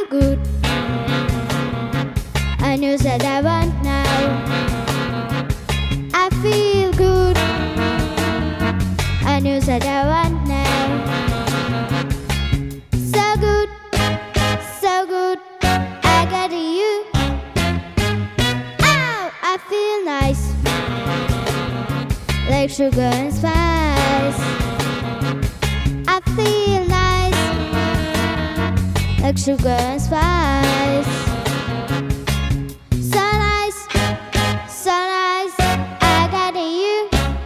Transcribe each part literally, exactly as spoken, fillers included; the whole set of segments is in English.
feel good. I know that I want now. I feel good. I know that I want now. So good, so good. I got you. Oh, I feel nice, like sugar and spice. I feel nice, like sugar and spice. So nice, so nice, I got you.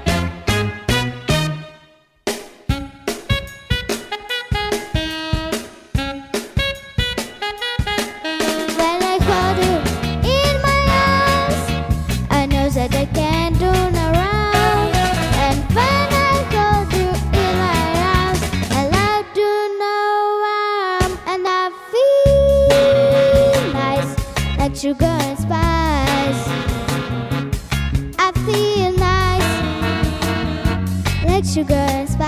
When I hold you in my arms, I know that I can't turn around. And when I hold you in my arms, I love to know warm. And I feel nice, like sugar and spice. I feel nice, like sugar and spice.